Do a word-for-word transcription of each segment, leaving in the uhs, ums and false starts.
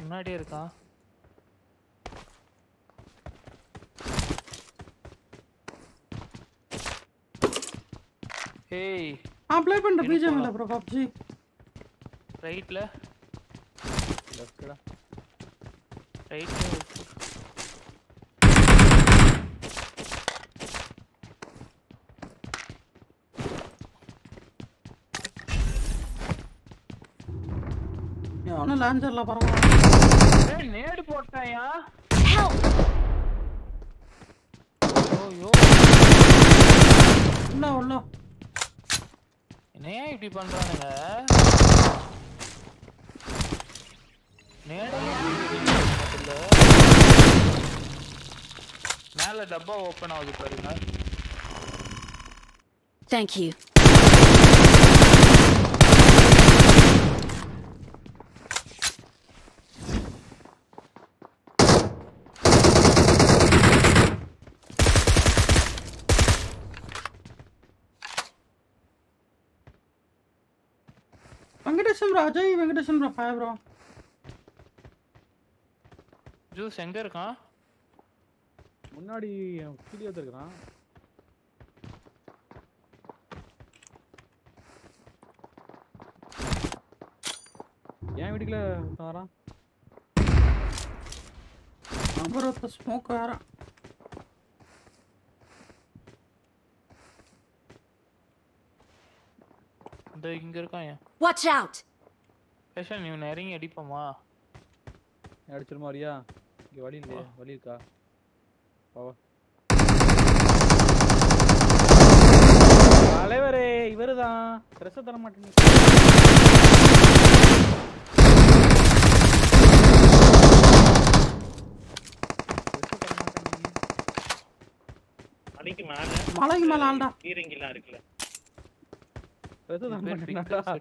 முன்னாடியே இருக்கான். ஏய் நான் ப்ளே பண்ற பிஜிஎம் இல்ல ப்ரோ பப்ஜி. ரைட்ல லெஃப்ட்ல ரைட்ல அவன லான்ச்சர்ல பறங்க. ஏய் நேடு போட்டாயா? ஓயோ உள்ள உள்ள என்னையா இப்படி பண்றானுங்க? மேல டப்பா ஓபன் ஆகுது பாருங்க. Thank you. Venkateshan bro, Ajay Venkateshan bro, hi bro. Juice எங்க இருக்கான்? முன்னாடி வீடியோ எடுத்துறான். ஏன் வீட்டுக்குள்ள வரான்? அப்புறம் ஒரு ஸ்மோக் வேற. இந்த இங்க இருக்கான். Watch out. பேஷன் நீ நெருங்கி அடிப்போமா? அடிச்சிருமா வரியா? இங்க வழி இல்லையே, வழி இருக்கா? வா தலைவரே இவருதான் ட்ரெஸ் தர மாட்டேங்க. மலைக்கு மேல மலைக்கு மேல ஆல்டா கீரங்கிலாம் இருக்குல. ட்ரெஸ் தர மாட்டேங்கடா.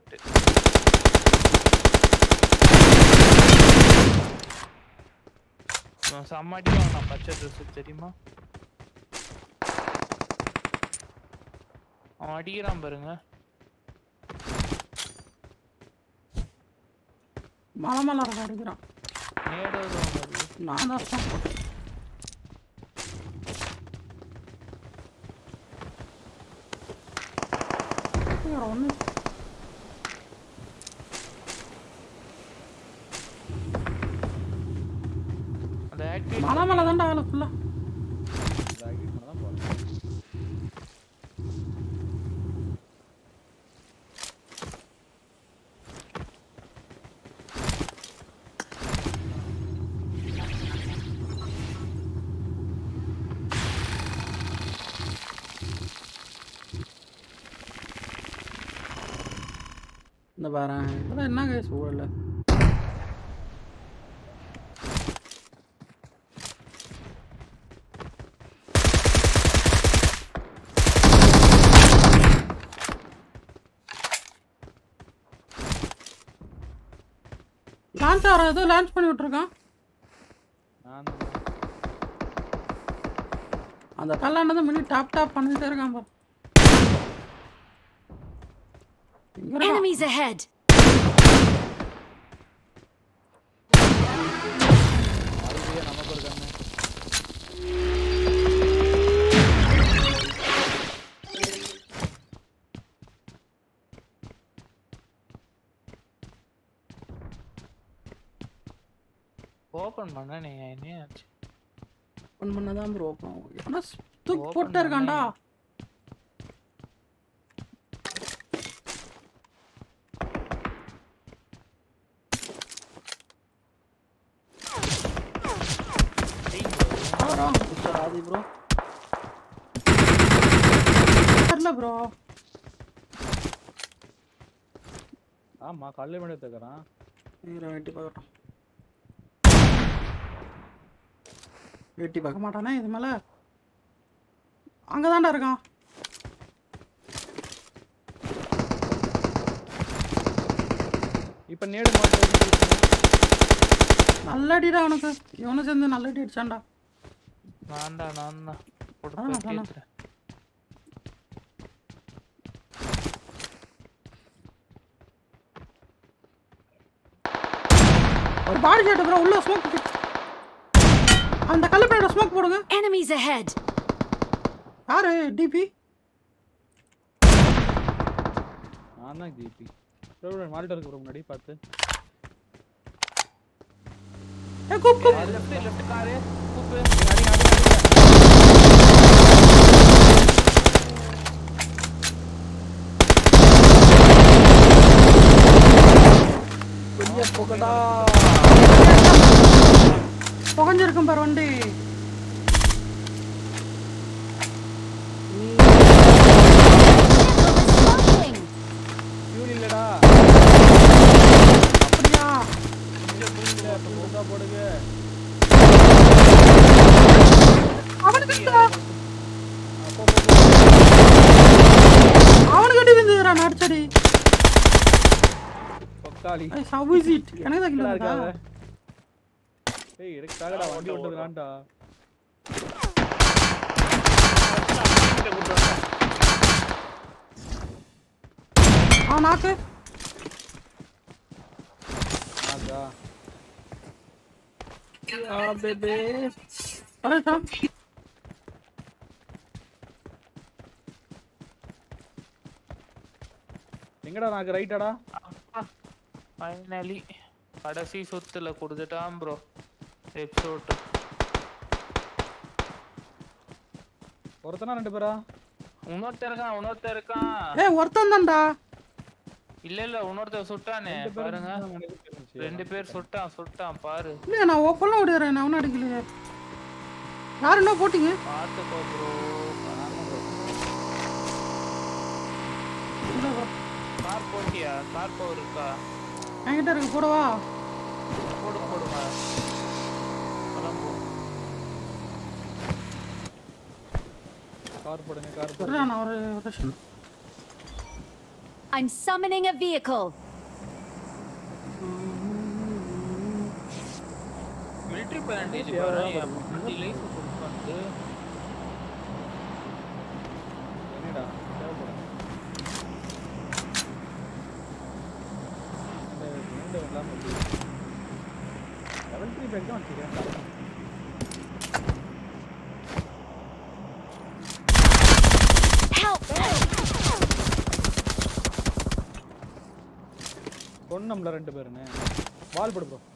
நான் சம்மாடியா நான் பச்சை ட்ரெஸ் தெரியுமா? அவன் அடிக்கிறான் பாருங்க. மலை மலை அடிக்கிறான். நேடோ நான் தான் போட்டேன். ஒன்று மலை மலை தான்டா ஆளு ஃபுல்லா. இந்த பாரு இதெல்லாம் என்ன கேஸ் ஊழல. லான்ச் ஆற ஏதோ லான்ச் பண்ணி விட்டுருக்கான். அந்த கல்லாண்டது மினி டாப் டாப் பண்ணிட்டே இருக்கான் பா. Enemies ahead. அதுலயே நமக்கு ஒரு கண்ணு. ஓபன் பண்ணா நீ என்ன ஆச்சு? ஓபன் பண்ணாதான் ப்ரோ ஓபன் ஆகும். என்ன தூக்கு போட்டே இருக்கான்டா. ஆதி ப்ரோ தெரியல ப்ரோ. ஆமா கல்லே மேல எடுத்துக்கறான். நீங்க வெட்டி பார்க்கட்டும். வெட்டி பார்க்க மாட்டானே இது மேல. அங்கதான்டா இருக்கான். இப்ப நேடு மாட்டே நல்லடிடா அவனுக்கு. இவனை சேர்ந்து நல்லடி அடிச்சான்டா. நான்டா நான் தான் ஆ போட்டு ஒரு பாடி ஷாட் bro உள்ள ஸ்மோக் அந்த கல்லு பின்னாடி ஸ்மோக் போடுங்க. Enemies ahead. யாரு டிபி? நான் தான் டிபி. ப்ரோ மால்ட்ட இருக்கு ப்ரோ முன்னாடி பாத்து. ஏ கூப் கூப். லெஃப்ட் லெஃப்ட் கார் கூப் அடி அடி அடி. கொஞ்ச போகடா. புகஞ்சிருக்கும் பாரு வண்டி. ஃபியூல் இல்லடா. அப்படியா? கொஞ்ச புரியுதுல போடா போடுங்க. அவனுக்கு அவனுக்கு அடி விழுந்துடா நாட்சடி. பக்காளி. ஐ ஹவ் இஸ் இட்? எனக்கு தான் கில்ல இருக்கா? ஏய் எனக்கு தாகடா வண்டி ஓட்டுறான்டா. ஆ நாக்கு. ஆதா. ஆ பேபி. அரே சா. எங்கடா நாக்கு ரைட்டாடா? ஃபைனலி கடைசி சொத்துல கொடுத்துட்டான் ப்ரோ எபிசோட். ஒருத்தனா ரெண்டு பேரா? இன்னொருத்தன் இருக்கான் இன்னொருத்தன் இருக்கான். ஏய் ஒருத்தன் தான்டா. இல்ல இல்ல இன்னொருத்தன் சுட்டானே பாருங்க. ரெண்டு பேர் சுட்டான் சுட்டான் பாரு. இல்ல நான் ஓப்பன்ல ஓடிறேன் நான் ஒன்னும் அடிக்கலையே. யார் என்ன போட்டீங்க? பாத்துக்கோ ப்ரோ. கார் போட்டியா? கார் பவர் இருக்கா? என்கிட்ட இருக்கு போடவா? போடு போடுங்க. கிளம்பு. கார் போடுங்க கார் போடுங்க. வரேன் நான் ஒரு ரஷன். I'm summoning a vehicle. Military பேரண்டேஜ் பாரு. வண்டி லைஃப் கொடுப்பாங்க. என்னடா? தேவப்பட. இந்த இந்த எல்லாம் வந்து லெவல் த்ரீ பேக் தான் வச்சிருக்கேன். கொன்னம்ல ரெண்டு பேருனே. வால் போடு ப்ரோ.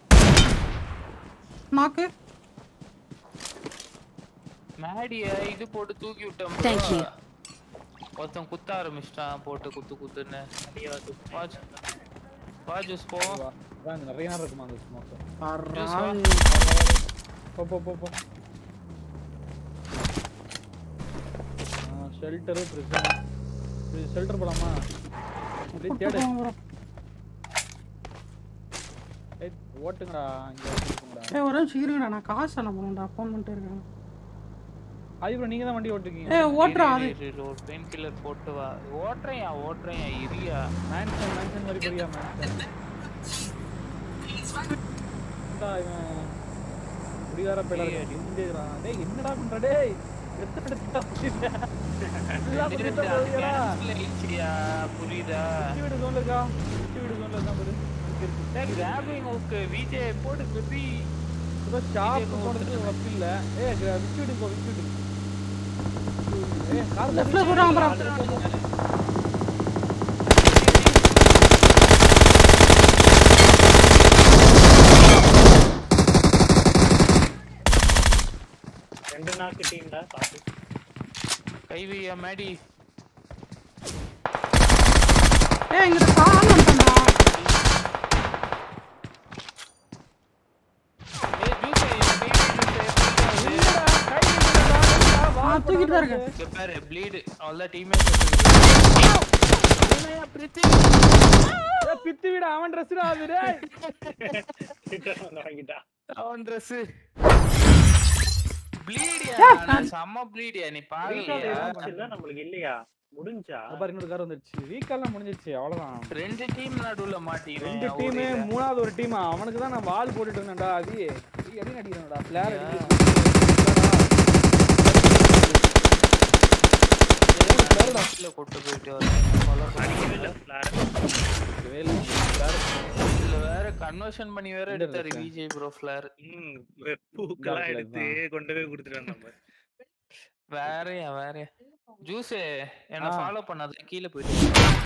நாக்கு. மேடிய இது போட்டு தூக்கி விட்டோம். Thank you. ஒருத்தன் குத்த ஆரம்பிச்சிட்டான் போட்டு குத்து குத்துன்னு. வாட்ச் வாட்ச் போ. வாங்க நிறைய நேரம் இருக்குமா அந்த ஸ்மோக். அரா. போ போ போ போ. ஆ ஷெல்டர் பிரிசன். இது ஷெல்டர் போலாமா? அப்படியே தேடு. ஏய் ஓட்டுங்கடா இங்க ஓட்டுங்கடா. ஏய் ஒரு நிமிஷம் இருங்கடா நான் காசு அனுப்பணும்டா ஃபோன் பண்ணிட்டே இருக்கேன். ஐ ப்ரோ நீங்க தான் வண்டி ஓட்டுறீங்க. ஏய் ஓட்றா அது. ஒரு பெயின் கில்லர் போட்டு வா. ஓட்றேயா ஓட்றேயா இரியா. மேன்ஷன் மேன்ஷன் மாதிரி போறியா மேன்ஷன். டா இவன் குடிகார பேலர் இந்தேடா. டேய் என்னடா பண்ற டேய்? எத்தனை எடுத்தா புரியல. எல்லாம் புரியல போறியா? இல்லையா புரியுதா? வீடு ஜோன்ல இருக்கா? வீடு ஜோன்ல தான் பாரு. டேய் கிராபிங் ஓகே விஜே போடு பேபி. இதோ ஷாப் போறது வப்பு இல்ல. ஏய் விக்கிடு போ விக்கிடு. ஏய் கார் லெஃப்ட்ல போறான் ப்ரோ. ரெண்டு நாக்கு டீம்டா பாத்து. கைவியா மேடி. ஏய் இங்க கார் வந்துட்டா. ஏய் ஜூஸ் ஏய் என்னடா கை விடுடா வா தூக்கிட்டு தான் இருக்கேன். இங்க பாரு ப்ளீட் அவ்வளவு டீம்மேட்ஸ் என்னையா பிரித்தி. ஏய் பித்தி விட அவன் Dress டா அது டேய். கிட்ட வந்து வாங்கிட்டா. அவன் Dress ப்ளீடியா சம ப்ளீடியா நீ பாக்கலையா? இல்ல நமக்கு இல்லையா? முடிஞ்சா? பாரு இன்னொரு கார் வந்துருச்சு. ரீகால்லாம் முடிஞ்சிருச்சு அவ்வளவுதான். ரெண்டு டீம் நடுவுல மாட்டீங்க. ரெண்டு டீம் மூணாவது ஒரு டீம் அவனுக்கு தான் நான் வால் போட்டுட்டு இருந்தேன்டா. அது நீ அடி நடிக்கிறடா. ஃபிளேர் அடி. ஃபிளேர்ல கொட்டு போயிட்டு வரேன். அடிக்கவே இல்ல ஃபிளேர். வேல் ஃபிளேர் இதுல வேற கன்வர்ஷன் பண்ணி வேற எங்க எடுத்தாரு இருக்க? Vijay bro flare. ம் பூக்கெல்லாம் எடுத்து கொண்டு போய் கொடுத்துட்டு நம்ம. வேறயா வேறயா ஜூஸ் என்ன ஆ. ஃபாலோ பண்ணாத கீழே போயிட்டு